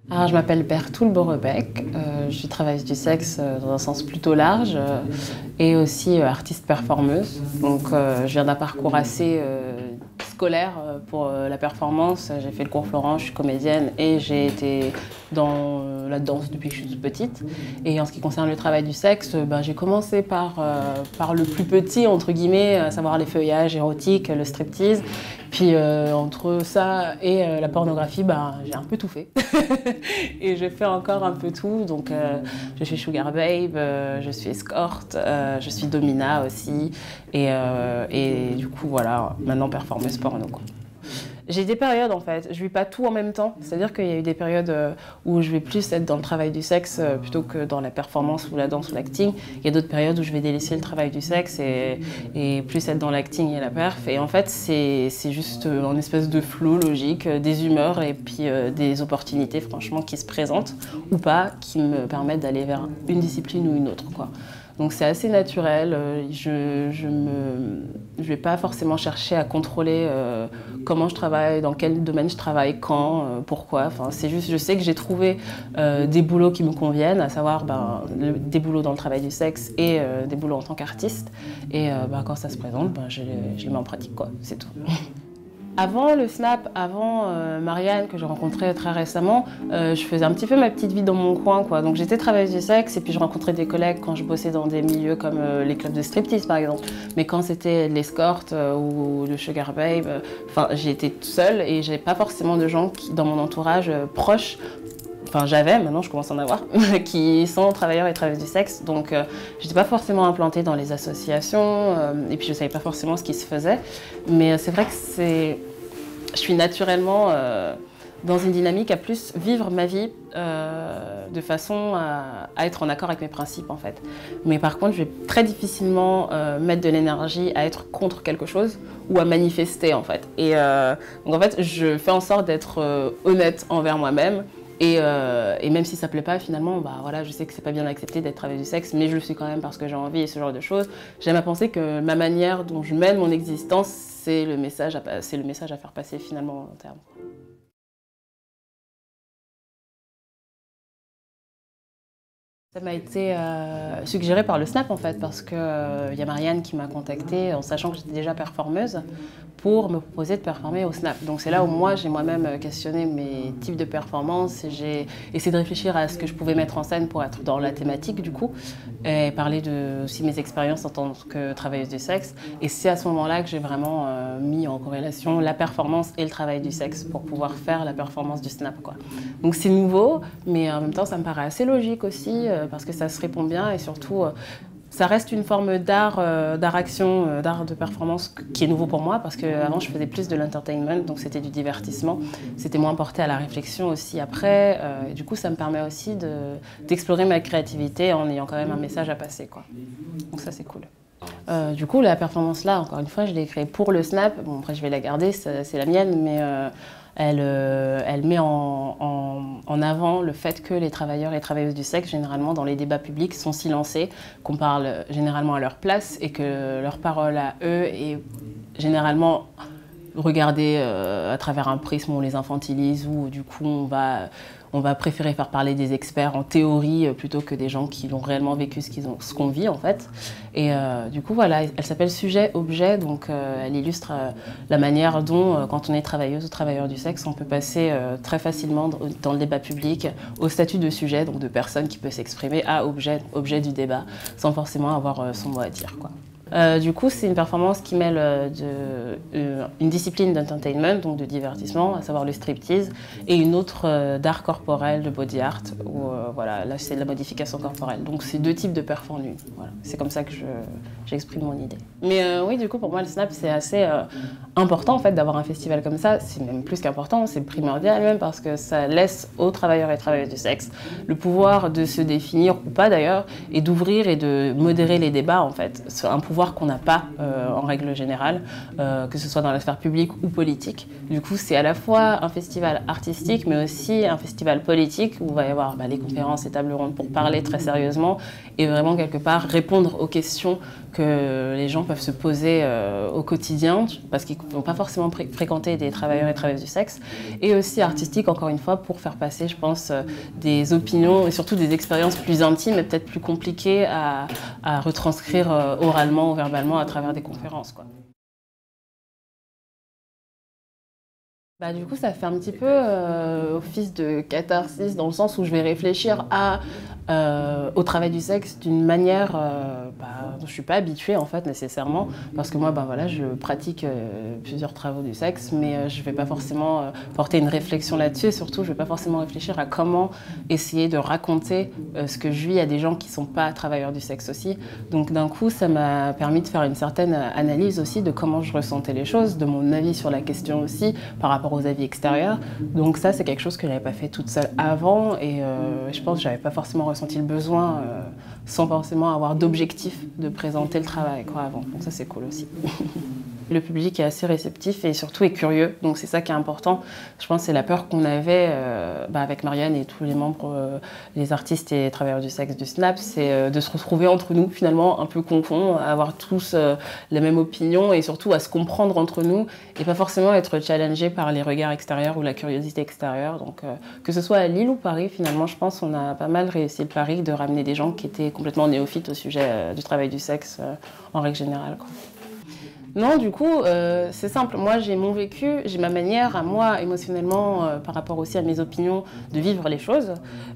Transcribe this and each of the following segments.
Alors, je m'appelle Bertoul Borebec, je suis travailleuse du sexe dans un sens plutôt large et aussi artiste performeuse. Donc je viens d'un parcours assez scolaire pour la performance. J'ai fait le cours Florent, je suis comédienne et j'ai été dans la danse depuis que je suis toute petite. Et en ce qui concerne le travail du sexe, j'ai commencé par le plus petit, entre guillemets, à savoir les feuillages érotiques, le striptease. Puis entre ça et la pornographie, j'ai un peu tout fait. Et je fais encore un peu tout. Donc je suis sugar babe, je suis escorte, je suis domina aussi. Et du coup, voilà, maintenant performeuse porno, quoi. J'ai des périodes en fait, je vis pas tout en même temps. C'est-à-dire qu'il y a eu des périodes où je vais plus être dans le travail du sexe plutôt que dans la performance ou la danse ou l'acting. Il y a d'autres périodes où je vais délaisser le travail du sexe et plus être dans l'acting et la perf. Et en fait, c'est juste une espèce de flow logique, des humeurs et puis des opportunités franchement qui se présentent ou pas, qui me permettent d'aller vers une discipline ou une autre, quoi. Donc c'est assez naturel, je vais pas forcément chercher à contrôler comment je travaille, dans quel domaine je travaille, quand, pourquoi. Enfin, c'est juste, je sais que j'ai trouvé des boulots qui me conviennent, à savoir des boulots dans le travail du sexe et des boulots en tant qu'artiste. Et quand ça se présente, je les mets en pratique, quoi, c'est tout. Avant le Snap, avant Marianne que j'ai rencontrée très récemment, je faisais un petit peu ma petite vie dans mon coin, quoi. Donc j'étais travailleuse du sexe et puis je rencontrais des collègues quand je bossais dans des milieux comme les clubs de striptease par exemple. Mais quand c'était l'escorte ou le sugar babe, j'ai été toute seule et j'avais pas forcément de gens dans mon entourage proche. Enfin, j'avais, maintenant je commence à en avoir, qui sont travailleurs et travailleuses du sexe. Donc, je n'étais pas forcément implantée dans les associations et puis je ne savais pas forcément ce qui se faisait. Mais c'est vrai que je suis naturellement dans une dynamique à plus vivre ma vie de façon à être en accord avec mes principes, en fait. Mais par contre, je vais très difficilement mettre de l'énergie à être contre quelque chose ou à manifester, en fait. Et donc, en fait, je fais en sorte d'être honnête envers moi-même. Et même si ça ne plaît pas, finalement, voilà, je sais que c'est pas bien accepté d'être travailleuse du sexe, mais je le suis quand même parce que j'ai envie et ce genre de choses. J'aime à penser que ma manière dont je mène mon existence, c'est le message à faire passer finalement en terme. Ça m'a été suggéré par le Snap en fait, parce qu'il y a Marianne qui m'a contactée en sachant que j'étais déjà performeuse pour me proposer de performer au Snap. Donc c'est là où moi j'ai moi-même questionné mes types de performances et j'ai essayé de réfléchir à ce que je pouvais mettre en scène pour être dans la thématique du coup et parler de aussi mes expériences en tant que travailleuse du sexe. Et c'est à ce moment-là que j'ai vraiment mis en corrélation la performance et le travail du sexe pour pouvoir faire la performance du Snap, quoi. Donc c'est nouveau, mais en même temps ça me paraît assez logique aussi parce que ça se répond bien et surtout ça reste une forme d'art, d'art-action, d'art de performance qui est nouveau pour moi parce qu'avant je faisais plus de l'entertainment, donc c'était du divertissement. C'était moins porté à la réflexion aussi après. Et du coup ça me permet aussi d'explorer ma créativité en ayant quand même un message à passer, quoi. Donc ça c'est cool. Du coup la performance là, encore une fois, je l'ai créée pour le Snap. Bon après je vais la garder, c'est la mienne, mais elle met en avant le fait que les travailleurs et travailleuses du sexe, généralement dans les débats publics, sont silencés, qu'on parle généralement à leur place et que leur parole à eux est généralement regardée à travers un prisme où on les infantilise, où du coup on va préférer faire parler des experts en théorie plutôt que des gens qui ont réellement vécu ce qu'on vit en fait. Et du coup voilà, elle s'appelle Sujet-Objet, donc elle illustre la manière dont quand on est travailleuse ou travailleur du sexe, on peut passer très facilement dans le débat public au statut de sujet, donc de personne qui peut s'exprimer à objet du débat, sans forcément avoir son mot à dire, quoi. Du coup, c'est une performance qui mêle une discipline d'entertainment, donc de divertissement, à savoir le striptease, et une autre d'art corporel, de body art, où voilà, là c'est de la modification corporelle. Donc c'est deux types de perfs en une. Voilà. C'est comme ça que j'exprime mon idée. Mais oui, du coup, pour moi, le Snap, c'est assez important en fait d'avoir un festival comme ça. C'est même plus qu'important, c'est primordial même parce que ça laisse aux travailleurs et travailleuses du sexe le pouvoir de se définir, ou pas d'ailleurs, et d'ouvrir et de modérer les débats en fait. C'est un pouvoir qu'on n'a pas en règle générale, que ce soit dans la sphère publique ou politique. Du coup, c'est à la fois un festival artistique, mais aussi un festival politique où il va y avoir les conférences et tables rondes pour parler très sérieusement et vraiment quelque part répondre aux questions que les gens peuvent se poser au quotidien, parce qu'il donc pas forcément fréquenter des travailleurs et travailleuses du sexe, et aussi artistique, encore une fois, pour faire passer, je pense, des opinions et surtout des expériences plus intimes et peut-être plus compliquées à retranscrire oralement ou verbalement à travers des conférences, quoi. Bah, du coup, ça fait un petit peu office de catharsis dans le sens où je vais réfléchir au travail du sexe d'une manière dont je ne suis pas habituée en fait nécessairement parce que moi voilà, je pratique plusieurs travaux du sexe mais je ne vais pas forcément porter une réflexion là-dessus et surtout je ne vais pas forcément réfléchir à comment essayer de raconter ce que je vis à des gens qui ne sont pas travailleurs du sexe aussi. Donc d'un coup, ça m'a permis de faire une certaine analyse aussi de comment je ressentais les choses, de mon avis sur la question aussi par rapport aux avis extérieurs. Donc ça, c'est quelque chose que je n'avais pas fait toute seule avant et je pense que je n'avais pas forcément ressenti le besoin sans forcément avoir d'objectif de présenter le travail avant. Donc ça, c'est cool aussi. Le public est assez réceptif et surtout est curieux, donc c'est ça qui est important. Je pense que c'est la peur qu'on avait avec Marianne et tous les membres, les artistes et travailleurs du sexe du SNAP, c'est de se retrouver entre nous finalement un peu confondus, à avoir tous la même opinion et surtout à se comprendre entre nous et pas forcément être challengés par les regards extérieurs ou la curiosité extérieure. Donc que ce soit à Lille ou Paris, finalement je pense qu'on a pas mal réussi le pari de ramener des gens qui étaient complètement néophytes au sujet du travail du sexe en règle générale, quoi. Non, du coup, c'est simple. Moi, j'ai mon vécu, j'ai ma manière à moi, émotionnellement, par rapport aussi à mes opinions, de vivre les choses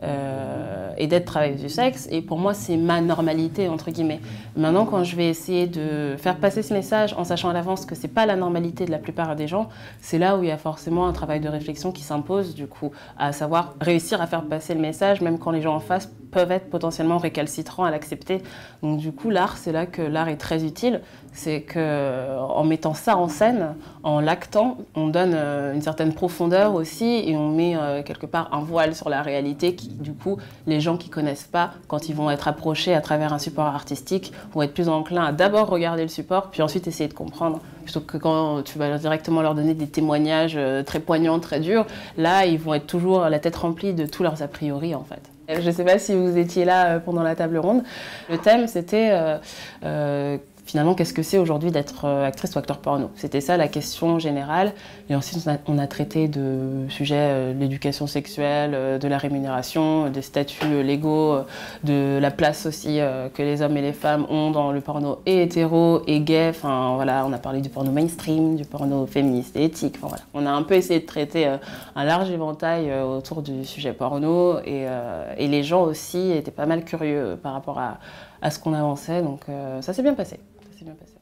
et d'être travailleuse du sexe. Et pour moi, c'est ma normalité, entre guillemets. Maintenant, quand je vais essayer de faire passer ce message en sachant à l'avance que c'est pas la normalité de la plupart des gens, c'est là où il y a forcément un travail de réflexion qui s'impose, du coup, à savoir réussir à faire passer le message, même quand les gens en face peuvent être potentiellement récalcitrants à l'accepter. Donc du coup, l'art, c'est là que l'art est très utile. C'est qu'en mettant ça en scène, en l'actant, on donne une certaine profondeur aussi et on met quelque part un voile sur la réalité qui, du coup, les gens qui ne connaissent pas, quand ils vont être approchés à travers un support artistique, vont être plus enclins à d'abord regarder le support, puis ensuite essayer de comprendre. Plutôt que quand tu vas directement leur donner des témoignages très poignants, très durs, là, ils vont être toujours la tête remplie de tous leurs a priori, en fait. Je ne sais pas si vous étiez là pendant la table ronde. Le thème, c'était finalement, qu'est-ce que c'est aujourd'hui d'être actrice ou acteur porno? C'était ça la question générale. Et ensuite, on a traité de sujets de l'éducation sexuelle, de la rémunération, des statuts légaux, de la place aussi que les hommes et les femmes ont dans le porno et hétéro et gay. Enfin, voilà, on a parlé du porno mainstream, du porno féministe et éthique. Enfin, voilà. On a un peu essayé de traiter un large éventail autour du sujet porno et les gens aussi étaient pas mal curieux par rapport à ce qu'on avançait. Donc ça s'est bien passé. Ça s'est bien passé.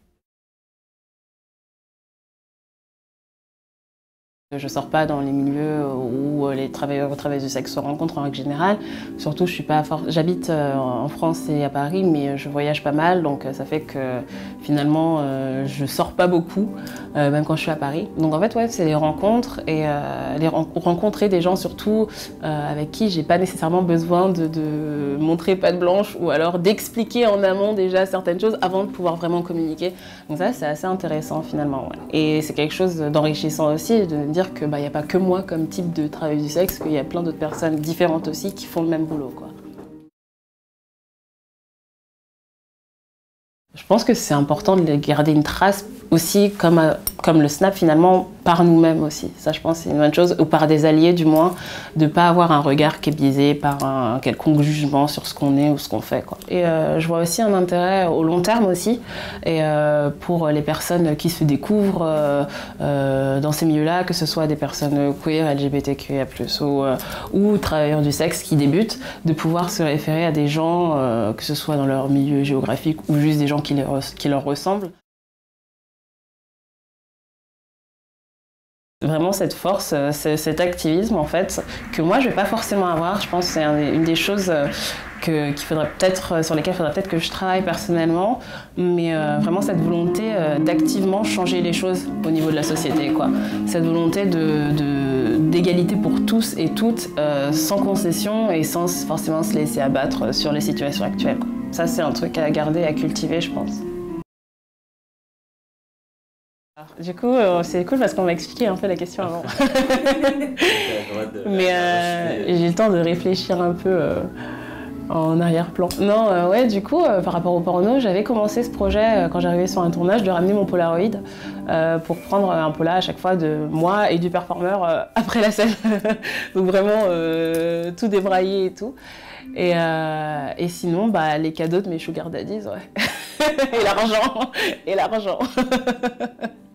Je ne sors pas dans les milieux où les travailleurs et travailleuses du sexe se rencontrent en règle générale. Surtout, je suis pas j'habite en France et à Paris, mais je voyage pas mal, donc ça fait que finalement, je sors pas beaucoup, même quand je suis à Paris. Donc en fait, ouais, c'est les rencontres et rencontrer des gens surtout avec qui j'ai pas nécessairement besoin de montrer patte blanche ou alors d'expliquer en amont déjà certaines choses avant de pouvoir vraiment communiquer. Donc ça, c'est assez intéressant finalement. Ouais. Et c'est quelque chose d'enrichissant aussi, de dire qu'il n'y a pas que moi comme type de travailleuse du sexe, qu'il y a plein d'autres personnes différentes aussi qui font le même boulot, quoi. Je pense que c'est important de garder une trace aussi, comme le SNAP finalement, par nous-mêmes aussi. Ça, je pense, c'est une bonne chose, ou par des alliés du moins, de ne pas avoir un regard qui est biaisé par un quelconque jugement sur ce qu'on est ou ce qu'on fait, quoi. Et je vois aussi un intérêt au long terme aussi, et pour les personnes qui se découvrent dans ces milieux-là, que ce soit des personnes queer, LGBTQIA+, ou travailleurs du sexe qui débutent, de pouvoir se référer à des gens, que ce soit dans leur milieu géographique ou juste des gens qui leur ressemblent. Vraiment cette force, cet activisme en fait, que moi je vais pas forcément avoir. Je pense que c'est une des choses qu'il faudrait peut-être, sur lesquelles il faudrait peut-être que je travaille personnellement, mais vraiment cette volonté d'activement changer les choses au niveau de la société, quoi. Cette volonté d'égalité pour tous et toutes, sans concession et sans forcément se laisser abattre sur les situations actuelles, quoi. Ça c'est un truc à garder, à cultiver, je pense. Du coup, c'est cool parce qu'on m'a expliqué un peu la question avant. Mais j'ai le temps de réfléchir un peu en arrière-plan. Non, ouais, du coup, par rapport au porno, j'avais commencé ce projet quand j'arrivais sur un tournage de ramener mon Polaroid pour prendre un Pola à chaque fois de moi et du performeur après la scène. Donc vraiment tout débraillé et tout. Et sinon, bah, les cadeaux de mes sugar daddies, ouais. Et l'argent, et l'argent.